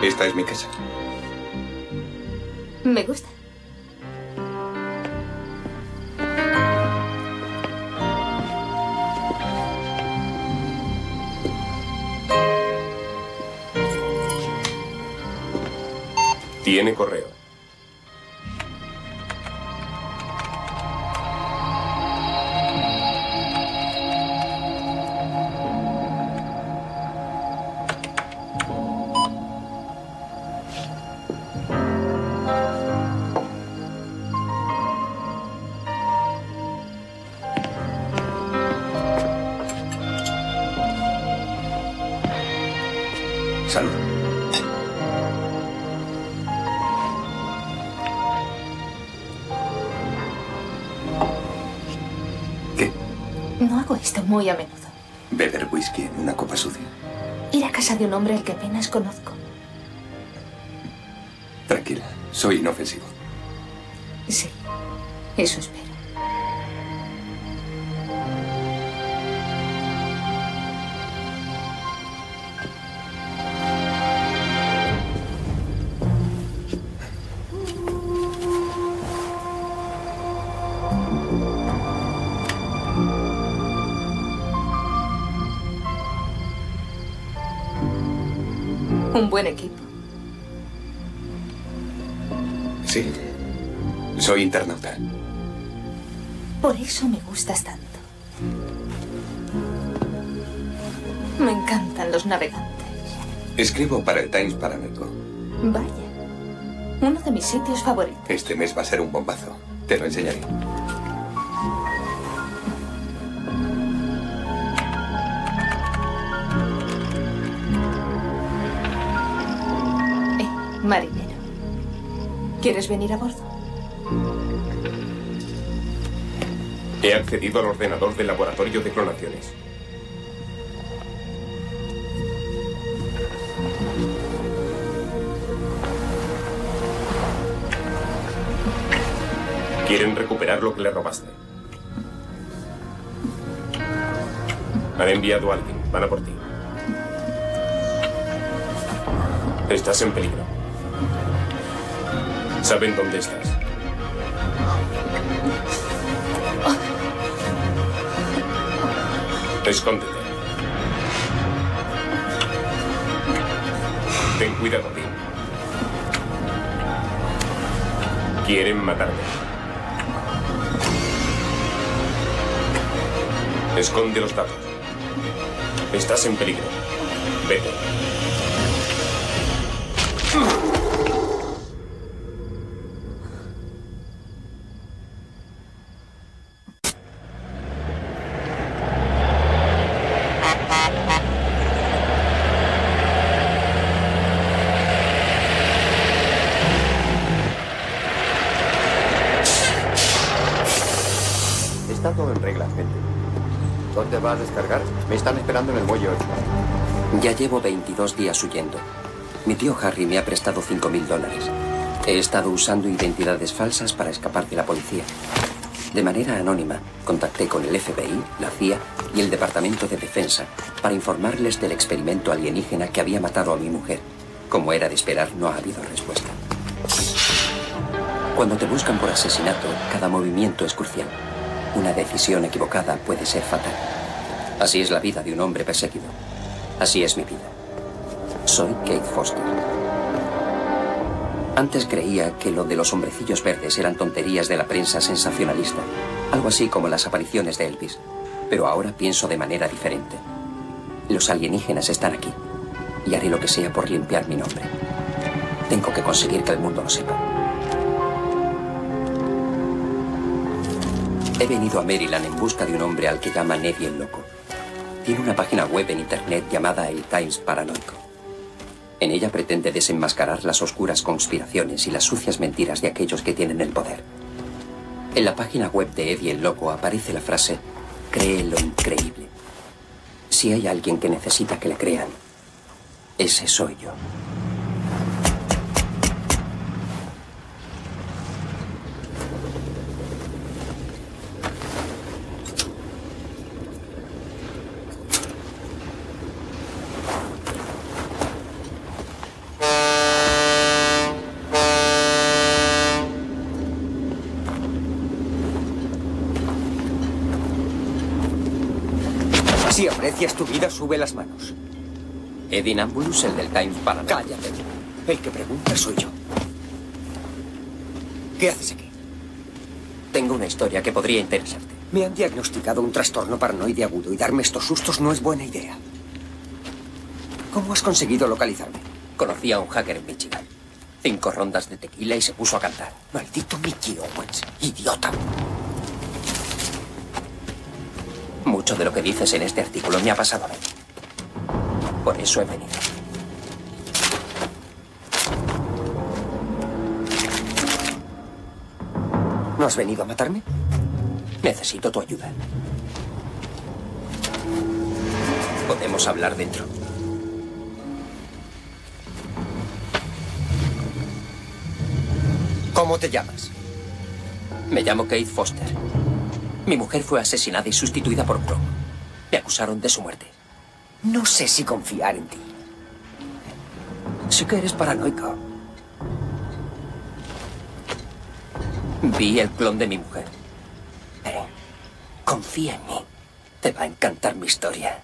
Esta es mi casa. Me gusta. Tiene correo. Salud. ¿Qué? No hago esto muy a menudo. ¿Beber whisky en una copa sucia? Ir a casa de un hombre al que apenas conozco. Tranquila, soy inofensivo. Sí, eso espero. Un buen equipo. Sí, soy internauta. Por eso me gustas tanto. Me encantan los navegantes. Escribo para el Times Paranoico. Vaya. Uno de mis sitios favoritos. Este mes va a ser un bombazo. Te lo enseñaré. Marinero. ¿Quieres venir a bordo? He accedido al ordenador del laboratorio de clonaciones. Quieren recuperar lo que le robaste. Han enviado a alguien. Van a por ti. Estás en peligro. Saben dónde estás. Escóndete. Ten cuidado, Tim. Quieren matarme. Esconde los datos. Estás en peligro. Vete. Está todo en regla, gente. ¿Dónde va a descargar? Me están esperando en el muelle 8. Ya llevo 22 días huyendo. Mi tío Harry me ha prestado $5.000. He estado usando identidades falsas para escapar de la policía. De manera anónima, contacté con el FBI, la CIA y el Departamento de Defensa para informarles del experimento alienígena que había matado a mi mujer. Como era de esperar, no ha habido respuesta. Cuando te buscan por asesinato, cada movimiento es crucial. Una decisión equivocada puede ser fatal. Así es la vida de un hombre perseguido. Así es mi vida. Soy Kate Foster. Antes creía que lo de los hombrecillos verdes eran tonterías de la prensa sensacionalista, algo así como las apariciones de Elvis. Pero ahora pienso de manera diferente. Los alienígenas están aquí, y haré lo que sea por limpiar mi nombre. Tengo que conseguir que el mundo lo sepa. He venido a Maryland en busca de un hombre al que llama Eddie el Loco. Tiene una página web en internet llamada El Times Paranoico. En ella pretende desenmascarar las oscuras conspiraciones y las sucias mentiras de aquellos que tienen el poder. En la página web de Eddie el Loco aparece la frase: cree lo increíble. Si hay alguien que necesita que le crean, ese soy yo. Si aprecias tu vida, sube las manos. Eddie Nambulus, el del Times Paranoico. Cállate. El que pregunta soy yo. ¿Qué haces aquí? Tengo una historia que podría interesarte. Me han diagnosticado un trastorno paranoide agudo y darme estos sustos no es buena idea. ¿Cómo has conseguido localizarme? Conocí a un hacker en Michigan. 5 rondas de tequila y se puso a cantar. Maldito Mickey Owens. Idiota. Mucho de lo que dices en este artículo me ha pasado a mí. Por eso he venido. ¿No has venido a matarme? Necesito tu ayuda. Podemos hablar dentro. ¿Cómo te llamas? Me llamo Kate Foster. Mi mujer fue asesinada y sustituida por Crow. Me acusaron de su muerte. No sé si confiar en ti. Sí que eres paranoico. Vi el clon de mi mujer. Pero confía en mí. Te va a encantar mi historia.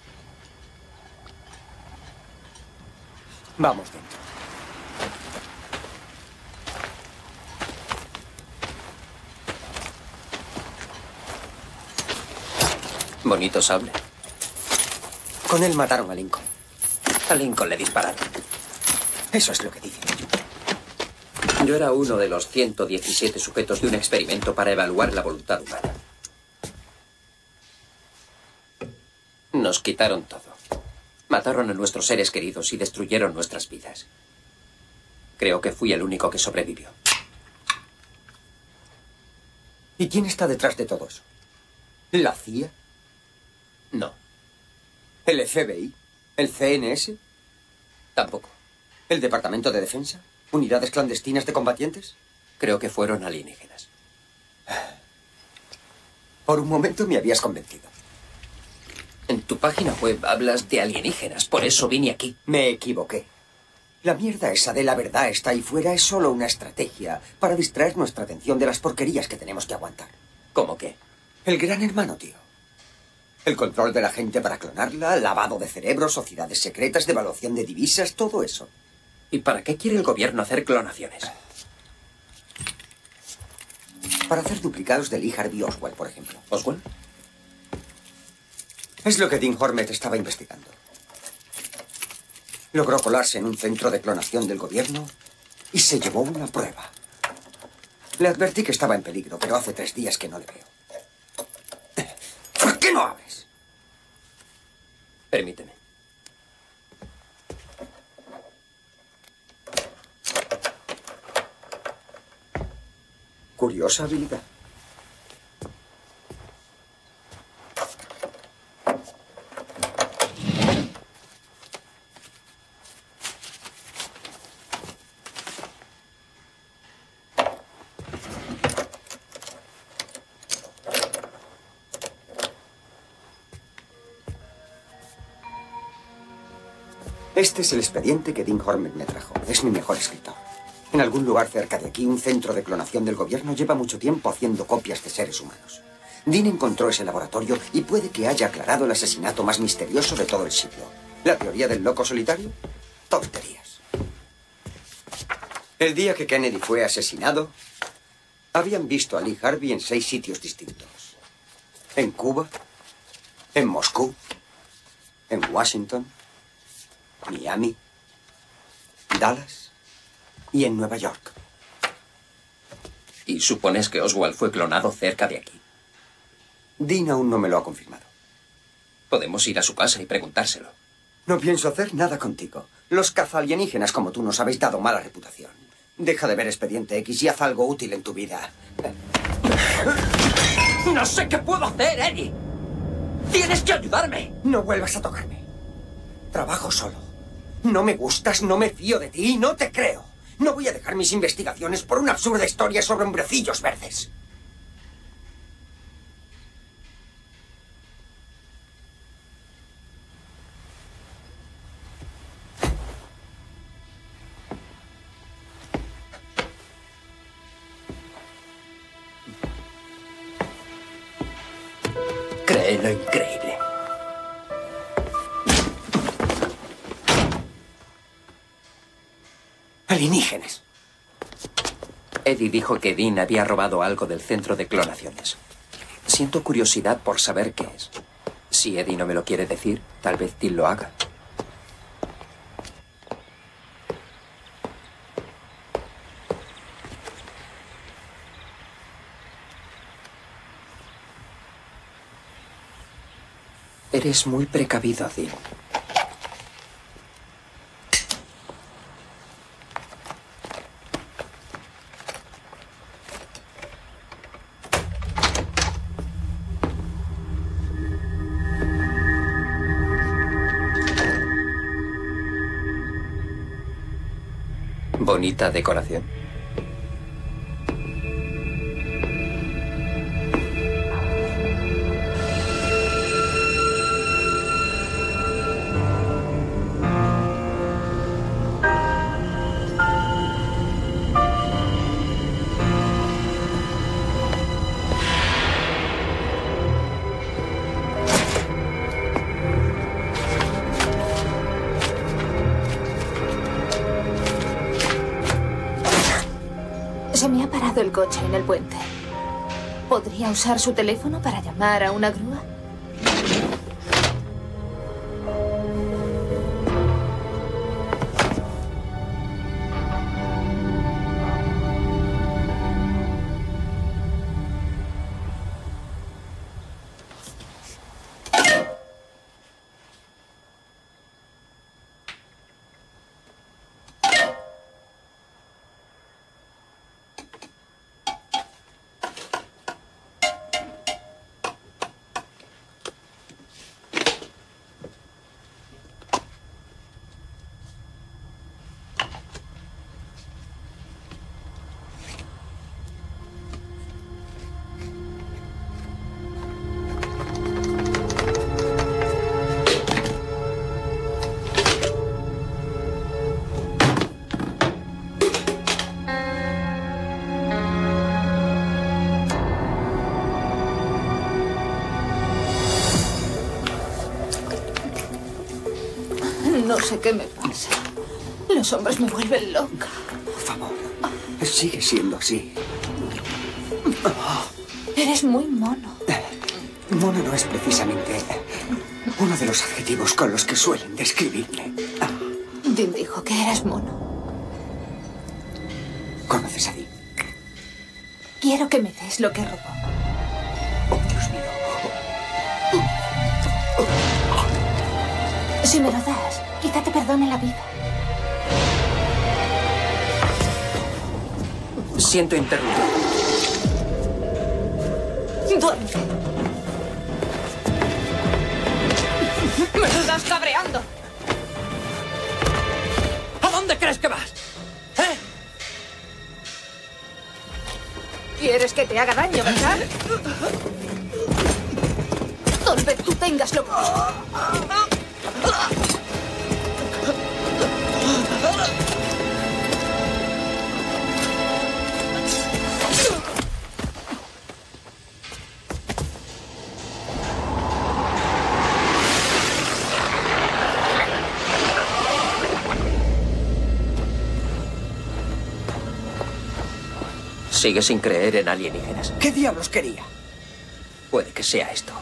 Vamos dentro. Bonito sable. Con él mataron a Lincoln. A Lincoln le dispararon. Eso es lo que dicen. Yo era uno de los 117 sujetos de un experimento para evaluar la voluntad humana. Nos quitaron todo. Mataron a nuestros seres queridos y destruyeron nuestras vidas. Creo que fui el único que sobrevivió. ¿Y quién está detrás de todo eso? ¿La CIA? No, ¿El FBI? ¿El CNS? tampoco. ¿El Departamento de Defensa? ¿Unidades clandestinas de combatientes? Creo que fueron alienígenas. Por un momento me habías convencido. En tu página web hablas de alienígenas, por eso vine aquí. Me equivoqué. La mierda esa de la verdad está ahí fuera es solo una estrategia para distraer nuestra atención de las porquerías que tenemos que aguantar. ¿Cómo qué? El gran hermano, tío. El control de la gente para clonarla, lavado de cerebros, sociedades secretas, devaluación de divisas, todo eso. ¿Y para qué quiere el gobierno hacer clonaciones? Para hacer duplicados de Lee Harvey Oswald, por ejemplo. ¿Oswald? Es lo que Dean Hormet estaba investigando. Logró colarse en un centro de clonación del gobierno y se llevó una prueba. Le advertí que estaba en peligro, pero hace 3 días que no le veo. ¿Por qué no abres? Permíteme. Curiosa habilidad. Este es el expediente que Dean Hormet me trajo. Es mi mejor escritor. En algún lugar cerca de aquí, un centro de clonación del gobierno lleva mucho tiempo haciendo copias de seres humanos. Dean encontró ese laboratorio y puede que haya aclarado el asesinato más misterioso de todo el siglo. ¿La teoría del loco solitario? Tonterías. El día que Kennedy fue asesinado, habían visto a Lee Harvey en 6 sitios distintos. En Cuba, en Moscú, en Washington, Miami, Dallas y en Nueva York. ¿Y supones que Oswald fue clonado cerca de aquí? Dean aún no me lo ha confirmado. Podemos ir a su casa y preguntárselo. No pienso hacer nada contigo. Los cazaalienígenas como tú nos habéis dado mala reputación. Deja de ver Expediente X y haz algo útil en tu vida. ¡No sé qué puedo hacer, Eddie! ¡Tienes que ayudarme! No vuelvas a tocarme. Trabajo solo. No me gustas, no me fío de ti y no te creo. No voy a dejar mis investigaciones por una absurda historia sobre hombrecillos verdes. Cree lo increíble. Alienígenas. Eddie dijo que Dean había robado algo del centro de clonaciones. Siento curiosidad por saber qué es. Si Eddie no me lo quiere decir, tal vez Till lo haga. Eres muy precavido, Dean. Bonita decoración. Se me ha parado el coche en el puente. ¿Podría usar su teléfono para llamar a una grúa? No sé qué me pasa. Los hombres me vuelven loca. Por favor, sigue siendo así. Eres muy mono. Mono no es precisamente uno de los adjetivos con los que suelen describirme. Dean dijo que eras mono. ¿Conoces a Dean? Quiero que me des lo que robó. Oh, Dios mío. Si me lo das, quizá te perdone la vida. Siento interrumpir. Duerme. ¡Me estás cabreando! ¿A dónde crees que vas? ¿Eh? ¿Quieres que te haga daño, verdad? Tal vez tú tengas lo que... Sigue sin creer en alienígenas. ¿Qué diablos quería? Puede que sea esto.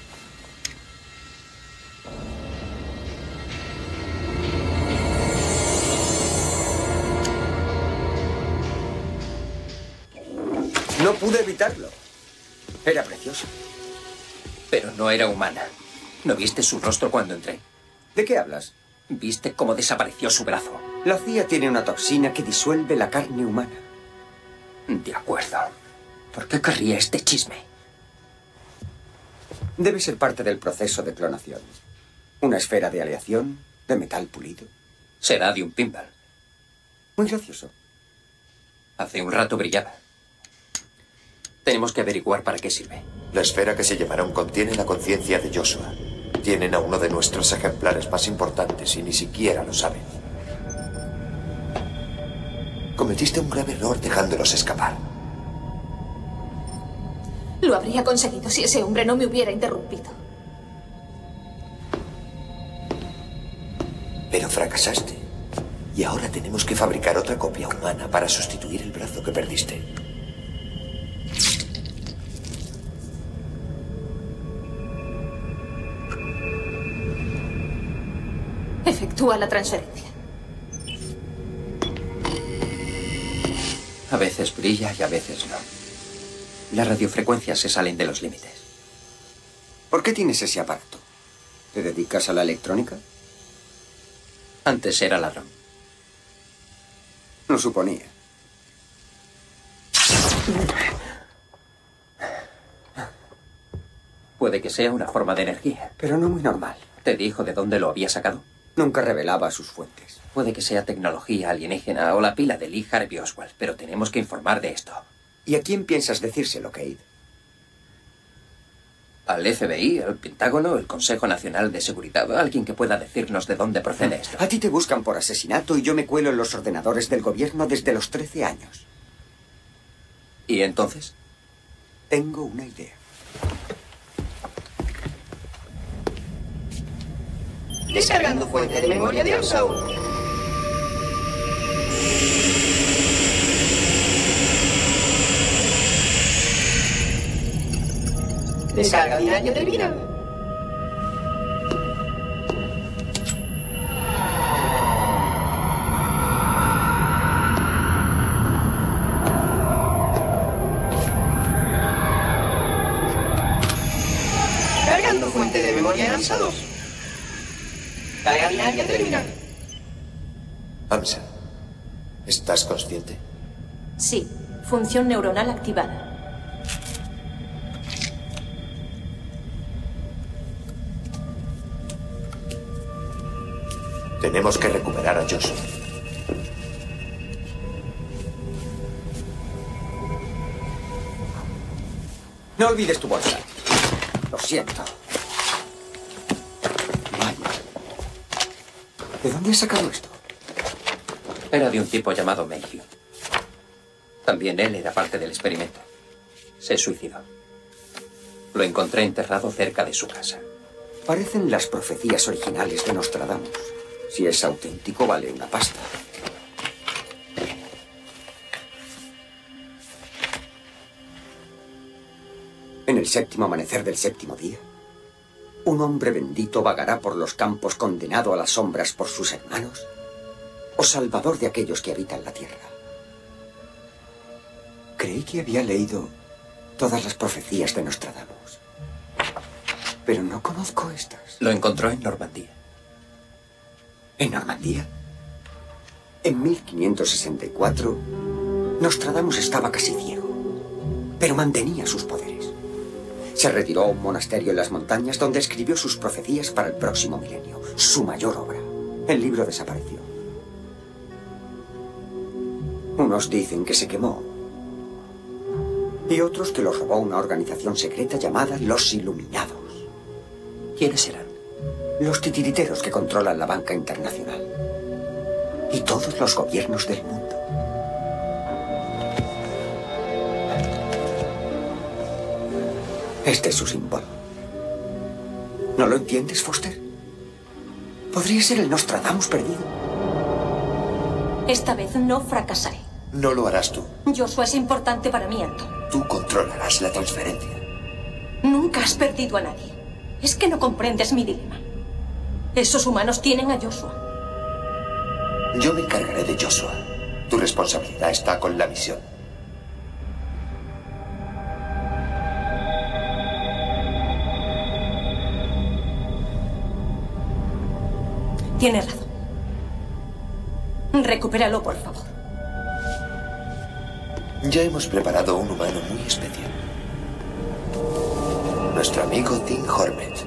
No pude evitarlo. Era precioso. Pero no era humana. ¿No viste su rostro cuando entré? ¿De qué hablas? ¿Viste cómo desapareció su brazo? La CIA tiene una toxina que disuelve la carne humana. De acuerdo. ¿Por qué querría este chisme? Debe ser parte del proceso de clonación. Una esfera de aleación, de metal pulido. Será de un pinball. Muy gracioso. Hace un rato brillaba. Tenemos que averiguar para qué sirve. La esfera que se llevaron contiene la conciencia de Joshua. Tienen a uno de nuestros ejemplares más importantes y ni siquiera lo saben. Cometiste un grave error dejándolos escapar. Lo habría conseguido si ese hombre no me hubiera interrumpido. Pero fracasaste. Y ahora tenemos que fabricar otra copia humana para sustituir el brazo que perdiste. Efectúa la transferencia. A veces brilla y a veces no. Las radiofrecuencias se salen de los límites. ¿Por qué tienes ese aparato? ¿Te dedicas a la electrónica? Antes era ladrón. Lo suponía. Puede que sea una forma de energía. Pero no muy normal. ¿Te dijo de dónde lo había sacado? Nunca revelaba sus fuentes. Puede que sea tecnología alienígena o la pila de Lee Harvey Oswald, pero tenemos que informar de esto. ¿Y a quién piensas decírselo, Cade? Al FBI, al Pentágono, el Consejo Nacional de Seguridad, alguien que pueda decirnos de dónde procede esto. A ti te buscan por asesinato y yo me cuelo en los ordenadores del gobierno desde los 13 años. ¿Y entonces? Tengo una idea. Descargando fuente de memoria de Ansau. Descarga binaria terminada. Cargando fuente de memoria AMSA 2. Carga binaria terminada. AMSA, ¿estás consciente? Sí, función neuronal activada. Tenemos que recuperar a Joshua. No olvides tu bolsa. Lo siento. Vaya. ¿De dónde has sacado esto? Era de un tipo llamado Mayhew. También él era parte del experimento. Se suicidó. Lo encontré enterrado cerca de su casa. Parecen las profecías originales de Nostradamus. Si es auténtico, vale una pasta. En el séptimo amanecer del séptimo día, un hombre bendito vagará por los campos condenado a las sombras por sus hermanos, o salvador de aquellos que habitan la tierra. Creí que había leído todas las profecías de Nostradamus, pero no conozco estas. Lo encontró en Normandía. ¿En Normandía? En 1564, Nostradamus estaba casi ciego, pero mantenía sus poderes. Se retiró a un monasterio en las montañas donde escribió sus profecías para el próximo milenio, su mayor obra. El libro desapareció. Unos dicen que se quemó y otros que lo robó una organización secreta llamada Los Iluminados. ¿Quiénes eran? Los titiriteros que controlan la banca internacional y todos los gobiernos del mundo. Este es su símbolo. ¿No lo entiendes, Foster? Podría ser el Nostradamus perdido. Esta vez no fracasaré. No lo harás tú. Joshua es importante para mí, Anton. Tú controlarás la transferencia. Nunca has perdido a nadie. Es que no comprendes mi dilema. Esos humanos tienen a Joshua. Yo me encargaré de Joshua. Tu responsabilidad está con la misión. Tienes razón. Recupéralo, por favor. Ya hemos preparado un humano muy especial. Nuestro amigo Dean Hormet.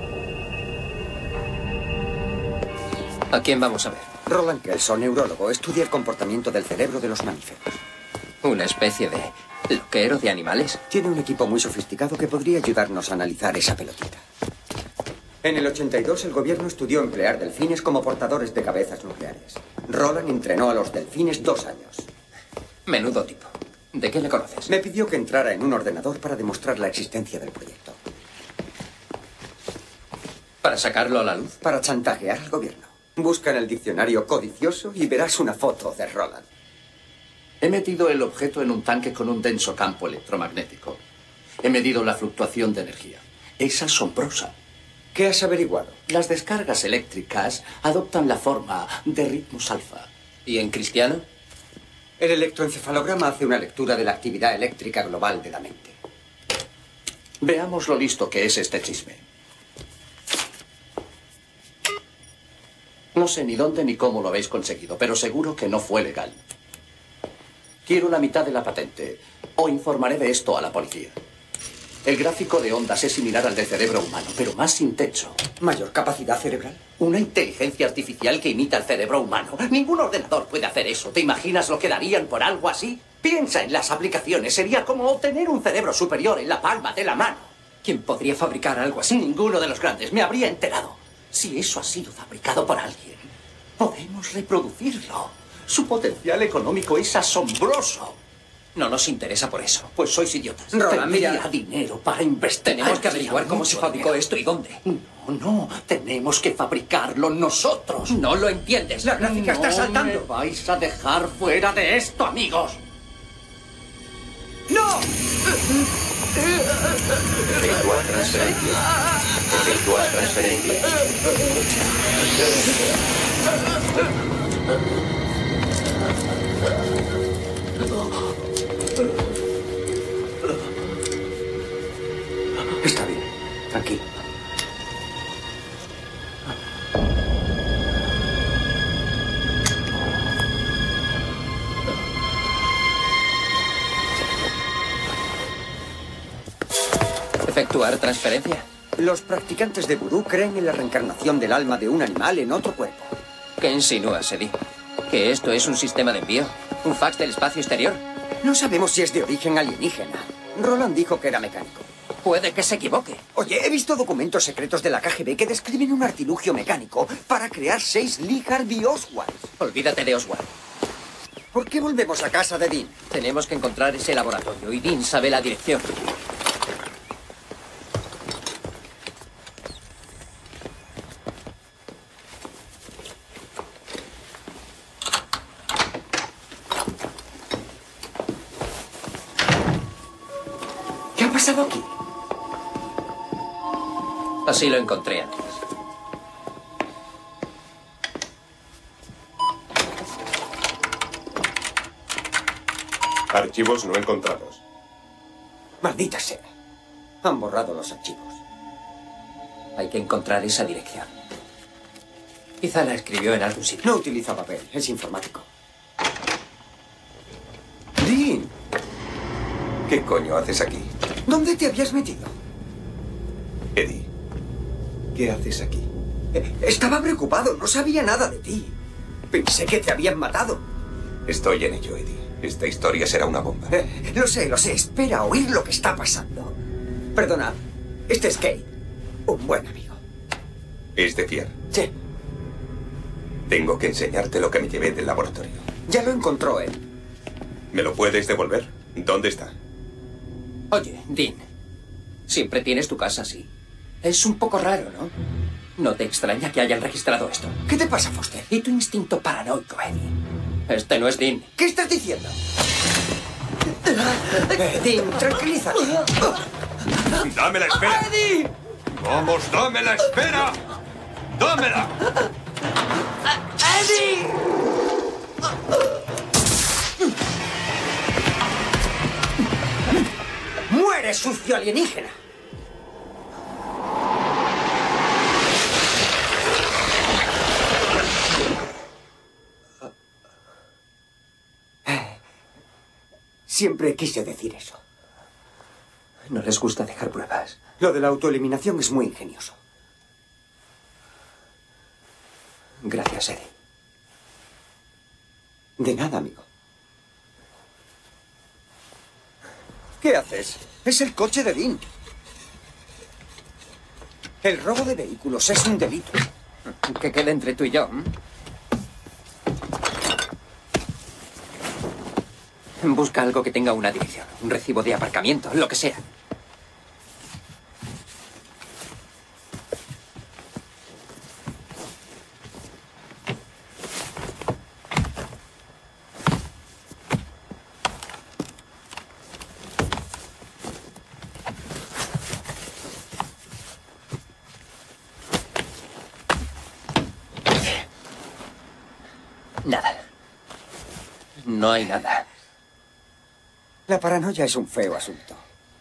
¿A quién vamos a ver? Roland Kelso, neurólogo, estudia el comportamiento del cerebro de los mamíferos. ¿Una especie de loquero de animales? Tiene un equipo muy sofisticado que podría ayudarnos a analizar esa pelotita. En el 82, el gobierno estudió emplear delfines como portadores de cabezas nucleares. Roland entrenó a los delfines 2 años. Menudo tipo. ¿De qué le conoces? Me pidió que entrara en un ordenador para demostrar la existencia del proyecto. ¿Para sacarlo a la luz? Para chantajear al gobierno. Busca en el diccionario codicioso y verás una foto de Roland. He metido el objeto en un tanque con un denso campo electromagnético. He medido la fluctuación de energía. Es asombrosa. ¿Qué has averiguado? Las descargas eléctricas adoptan la forma de ritmos alfa. ¿Y en cristiano? El electroencefalograma hace una lectura de la actividad eléctrica global de la mente. Veamos lo listo que es este chisme. No sé ni dónde ni cómo lo habéis conseguido, pero seguro que no fue legal. Quiero la mitad de la patente, o informaré de esto a la policía. El gráfico de ondas es similar al del cerebro humano, pero más intenso. ¿Mayor capacidad cerebral? Una inteligencia artificial que imita el cerebro humano. Ningún ordenador puede hacer eso. ¿Te imaginas lo que darían por algo así? Piensa en las aplicaciones. Sería como obtener un cerebro superior en la palma de la mano. ¿Quién podría fabricar algo así? Ninguno de los grandes. Me habría enterado. Si eso ha sido fabricado por alguien, podemos reproducirlo. Su potencial económico es asombroso. No nos interesa por eso. Pues sois idiotas. Roland, Tendría mira. dinero para investigar. Tenemos que averiguar cómo se fabricó esto y dónde. No, tenemos que fabricarlo nosotros. No lo entiendes. La gráfica está saltando. Me vais a dejar fuera de esto, amigos. ¡No! Efectuar transferencia. Efectuar transferencia. Está bien, tranquilo. ¿Efectuar transferencia? Los practicantes de vudú creen en la reencarnación del alma de un animal en otro cuerpo. ¿Qué insinúas, Eddie? ¿Que esto es un sistema de envío? ¿Un fax del espacio exterior? No sabemos si es de origen alienígena. Roland dijo que era mecánico. Puede que se equivoque. Oye, he visto documentos secretos de la KGB que describen un artilugio mecánico para crear 6 Lee Harvey Oswald. Olvídate de Oswald. ¿Por qué volvemos a casa de Dean? Tenemos que encontrar ese laboratorio y Dean sabe la dirección. ¿Qué ha pasado aquí? Así lo encontré antes. Archivos no encontrados. Maldita sea. Han borrado los archivos. Hay que encontrar esa dirección. Quizá la escribió en algún sitio. No utiliza papel, es informático. Dean, ¿Qué coño haces aquí? ¿dónde te habías metido? Eddie, ¿qué haces aquí? Estaba preocupado, no sabía nada de ti. Pensé que te habían matado. Estoy en ello, Eddie. Esta historia será una bomba. Lo sé, espera a oír lo que está pasando. Perdona, este es Kate, un buen amigo. ¿Es de fiar? Sí, Tengo que enseñarte lo que me llevé del laboratorio. ya lo encontró él. ¿Me lo puedes devolver? ¿Dónde está? Oye, Dean, siempre tienes tu casa así. Es un poco raro, ¿no? No te extraña que hayan registrado esto. ¿Qué te pasa, Foster? Y tu instinto paranoico, Eddie. Este no es Dean. ¿Qué estás diciendo? Dean, tranquilízate. ¡Dame la esfera! ¡Eddie! ¡Vamos, dame la esfera! ¡Dámela! ¡Eddie! ¡Muere, sucio alienígena! Siempre quise decir eso. No les gusta dejar pruebas. Lo de la autoeliminación es muy ingenioso. Gracias, Eddie. De nada, amigo. ¿Qué haces? Es el coche de Dean. El robo de vehículos es un delito. Que quede entre tú y yo. Busca algo que tenga una dirección, un recibo de aparcamiento, lo que sea. No hay nada. La paranoia es un feo asunto.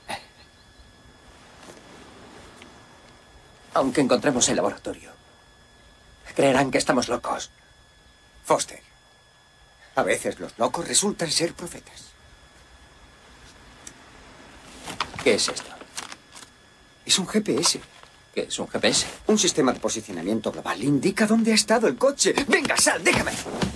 Aunque encontremos el laboratorio, creerán que estamos locos. Foster, a veces los locos resultan ser profetas. ¿Qué es esto? Es un GPS. ¿Qué es un GPS? Un sistema de posicionamiento global. Indica dónde ha estado el coche. ¡Venga, sal! ¡Déjame!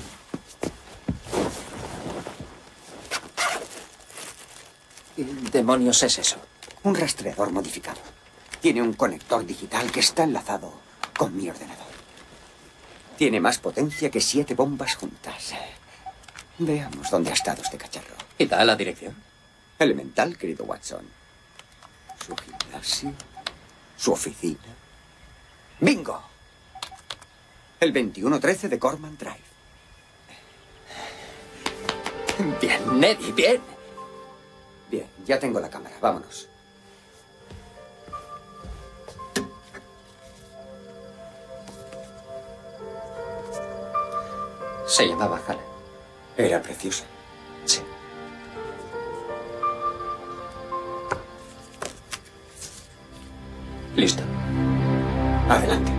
¿Qué demonios es eso? Un rastreador modificado. Tiene un conector digital que está enlazado con mi ordenador. Tiene más potencia que 7 bombas juntas. Veamos dónde ha estado este cacharro. ¿Y da la dirección? Elemental, querido Watson. Su gimnasio, su oficina. ¡Bingo! El 2113 de Corman Drive. Bien, Neddy, bien. Bien, ya tengo la cámara. Vámonos. Se llamaba Hannah. Era preciosa. Sí. Listo. Adelante.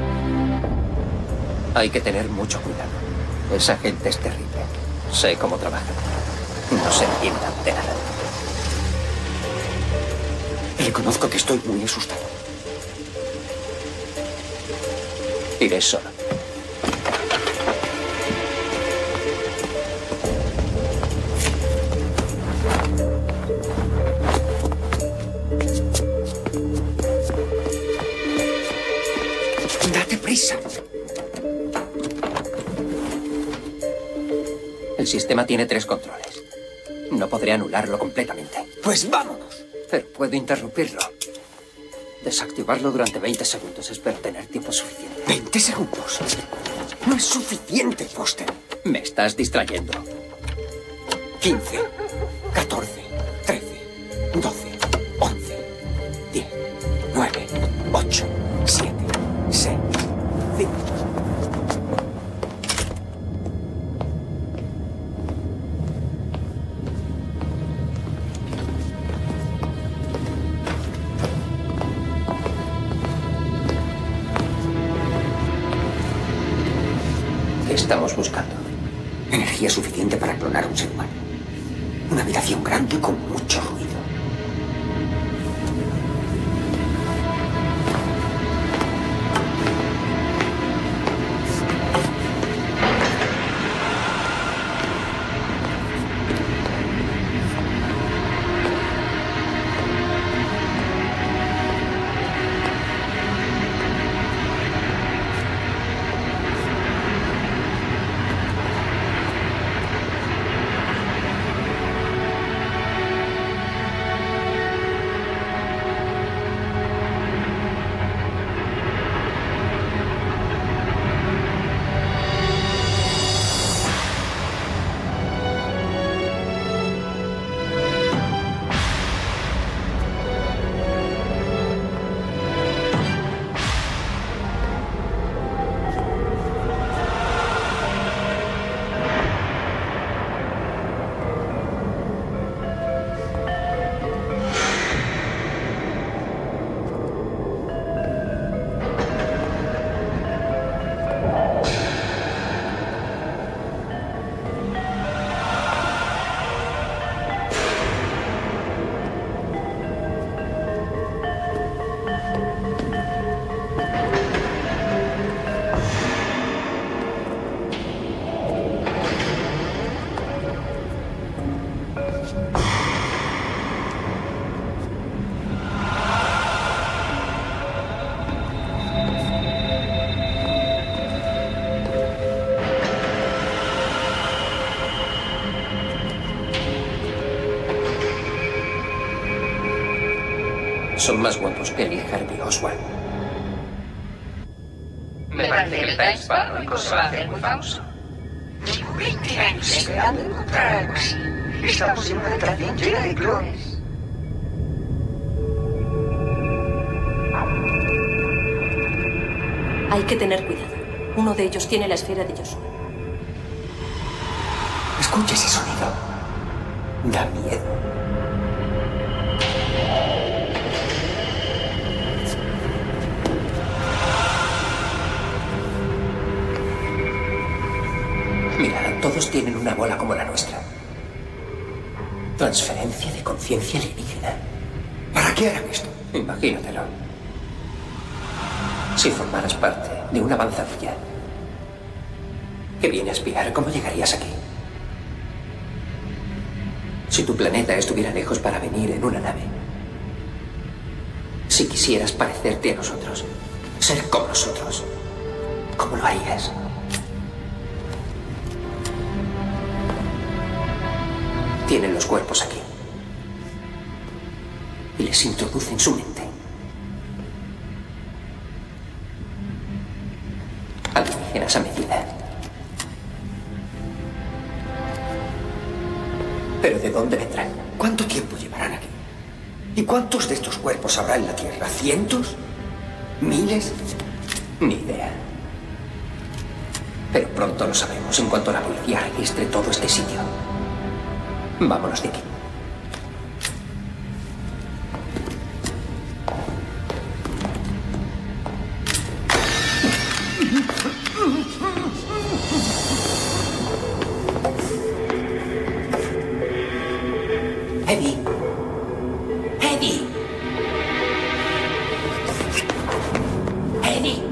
Hay que tener mucho cuidado. Esa gente es terrible. Sé cómo trabaja. No se entiendan de nada. Reconozco que estoy muy asustado. Iré solo. ¡Date prisa! El sistema tiene 3 controles. No podré anularlo completamente. ¡Pues vámonos! Pero puedo interrumpirlo. Desactivarlo durante 20 segundos. Espero tener tiempo suficiente. ¿20 segundos? No es suficiente, Foster. Me estás distrayendo. 15, 14, 13, 12, 11, 10, 9, 8, 7, 6, 5. ¿Qué estamos buscando? Energía suficiente para clonar a un ser humano. Una habitación grande con mucho ruido. Son más guapos que Lee Harvey Oswald. Me parece que el Times Paranoico se va a hacer muy famoso. Llevo 20 años esperando encontrar algo así. Estamos en una habitación llena de clones. Hay que tener cuidado. Uno de ellos tiene la esfera de Joshua. Escucha ese sonido. Da miedo. Mira, todos tienen una bola como la nuestra. Transferencia de conciencia alienígena. ¿Para qué harán esto? Imagínatelo. Si formaras parte de una avanzadilla que viene a espiar, ¿cómo llegarías aquí? Si tu planeta estuviera lejos para venir en una nave. Si quisieras parecerte a nosotros, ser como nosotros, ¿cómo lo harías? Tienen los cuerpos aquí. Y les introducen su mente. Alienígenas a medida. ¿Pero de dónde vendrán? ¿Cuánto tiempo llevarán aquí? ¿Y cuántos de estos cuerpos habrá en la Tierra? ¿Cientos? ¿Miles? Ni idea. Pero pronto lo sabremos en cuanto la policía registre todo este sitio. Vámonos de aquí. Eddie. Eddie. Eddie.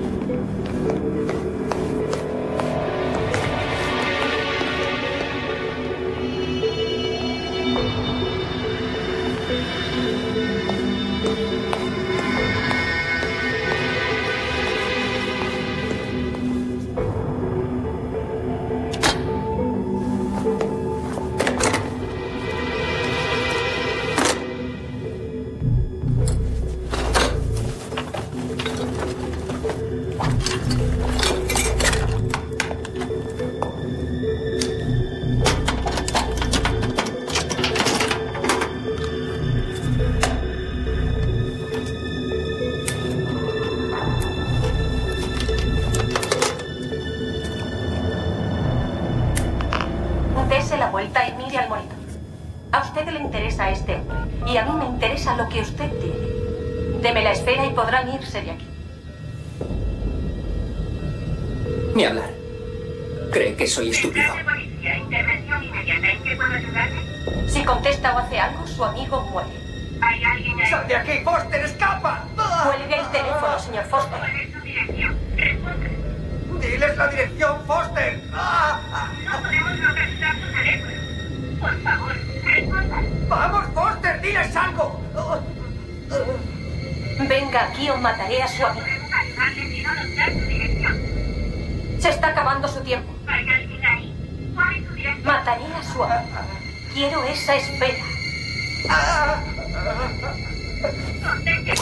Dese la vuelta y mire al monitor. A usted le interesa este hombre y a mí me interesa lo que usted tiene. Deme la esfera y podrán irse de aquí. Ni hablar. Cree que soy estúpido. Intervención inmediata. ¿En qué puedo ayudarle? Si contesta o hace algo, su amigo muere. ¿Hay alguien ahí? ¡Sal de aquí, Foster! ¡Escapa! Cuelgue el teléfono, señor Foster. ¿Cuál es su dirección? Responda. ¡Diles la dirección, Foster! No podemos localizar su teléfono. Por favor, responda. ¡Vamos, Foster! ¡Diles algo! Venga aquí o mataré a su amigo. Podemos ayudarle si no nos da su dirección. Se está acabando su tiempo. ¿Hay alguien ahí? ¿Cuál es su dirección? Mataré a su amigo. Quiero esa esfera. Conteste.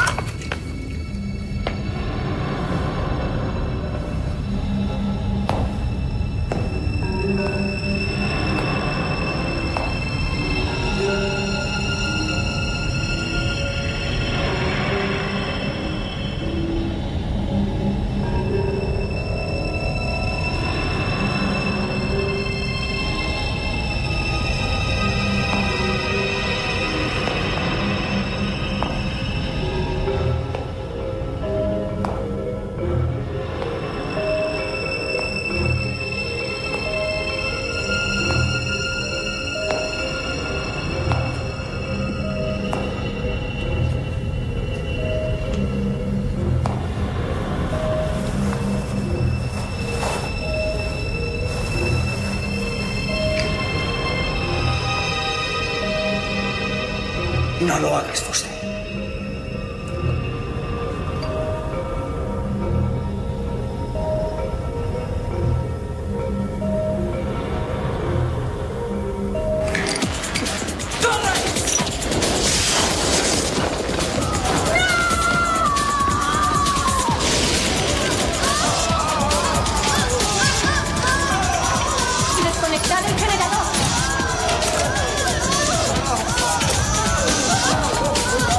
No lo hagas, Foster. Desconectar el generador.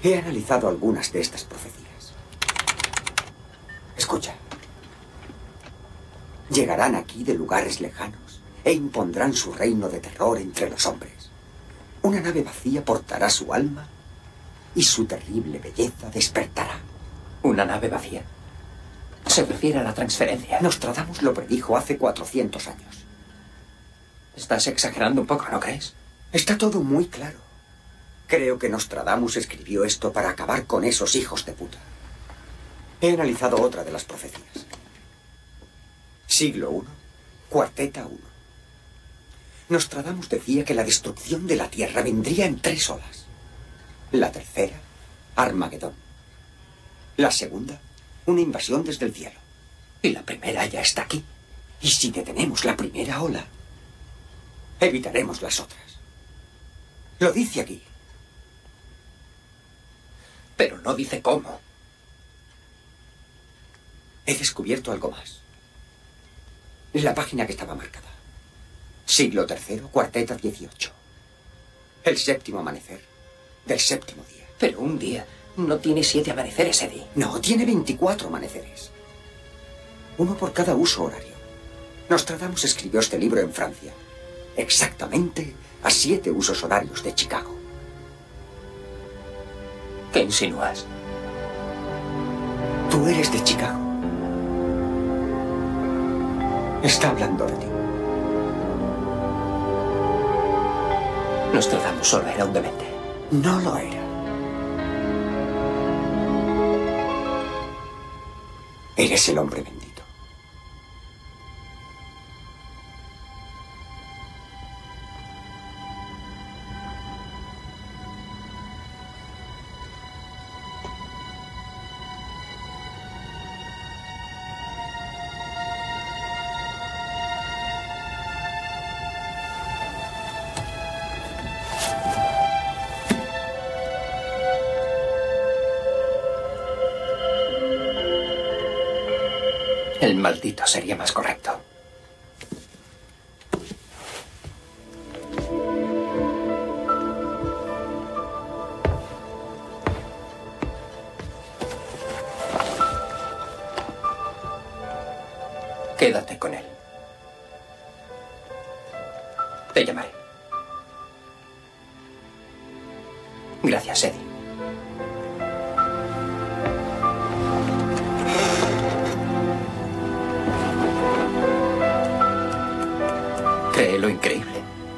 He analizado algunas de estas profecías. Escucha. Llegarán aquí de lugares lejanos e impondrán su reino de terror entre los hombres. Una nave vacía portará su alma y su terrible belleza despertará. ¿Una nave vacía? Se refiere a la transferencia. Nostradamus lo predijo hace 400 años. Estás exagerando un poco, ¿no crees? Está todo muy claro. Creo que Nostradamus escribió esto para acabar con esos hijos de puta. He analizado otra de las profecías. Siglo I, cuarteta 1. Nostradamus decía que la destrucción de la Tierra vendría en 3 olas. La tercera, Armagedón. La segunda, una invasión desde el cielo. Y la primera ya está aquí. Y si detenemos la primera ola, evitaremos las otras. Lo dice aquí. Pero no dice cómo. He descubierto algo más. La página que estaba marcada. Siglo III, cuarteta 18. El séptimo amanecer del séptimo día. Pero un día no tiene 7 amaneceres, Eddie. No, tiene 24 amaneceres. Uno por cada uso horario. Nostradamus escribió este libro en Francia. Exactamente a 7 usos horarios de Chicago. ¿Qué insinúas? Tú eres de Chicago. Está hablando de ti. Nostradamus solo era un demente. No lo era. Eres el hombre bendito. El maldito sería más correcto. Quédate con él. Te llamaré. Gracias, Eddie. ¿Cree lo increíble?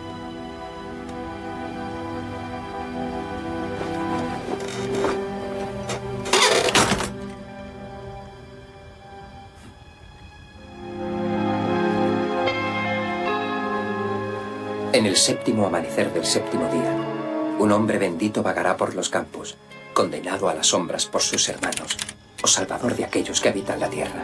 En el séptimo amanecer del séptimo día, un hombre bendito vagará por los campos, condenado a las sombras por sus hermanos, o salvador de aquellos que habitan la tierra.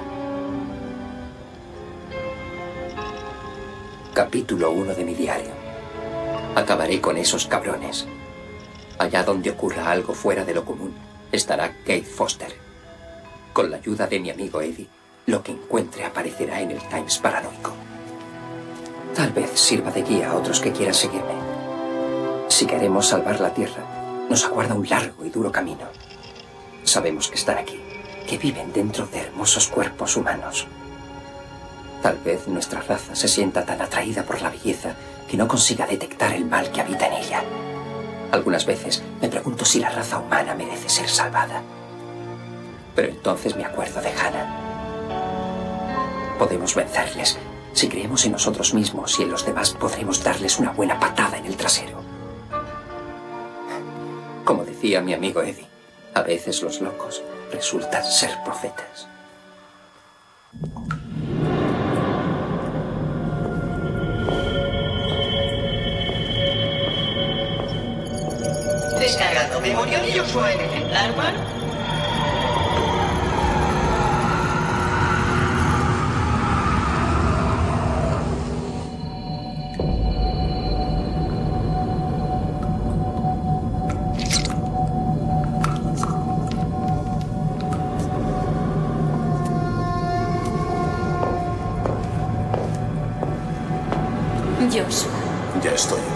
Capítulo 1 de mi diario. Acabaré con esos cabrones. Allá donde ocurra algo fuera de lo común, estará Kate Foster. Con la ayuda de mi amigo Eddie, lo que encuentre aparecerá en el Times Paranoico. Tal vez sirva de guía a otros que quieran seguirme. Si queremos salvar la Tierra, nos aguarda un largo y duro camino. Sabemos que están aquí, que viven dentro de hermosos cuerpos humanos. Tal vez nuestra raza se sienta tan atraída por la belleza que no consiga detectar el mal que habita en ella. Algunas veces me pregunto si la raza humana merece ser salvada. Pero entonces me acuerdo de Hannah. Podemos vencerles si creemos en nosotros mismos y en los demás podremos darles una buena patada en el trasero. Como decía mi amigo Eddie, a veces los locos resultan ser profetas. Descargando memoria de Joshua en ejemplar humano. Joshua. Ya estoy